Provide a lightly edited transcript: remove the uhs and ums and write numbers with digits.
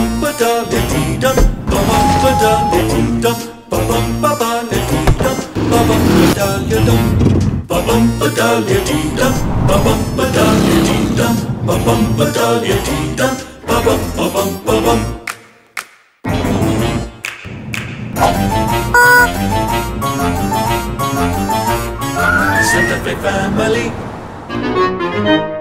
bum ba da li dee dum, ba bum ba da li dee dum, ba bum ba ba li dee dum, ba bum ba da ya dum, ba bum ba da li dee dum, ba bum ba da li dee dum, ba bum ba da li dee dum, ba bum ba bum ba bum. Santa Fe Family.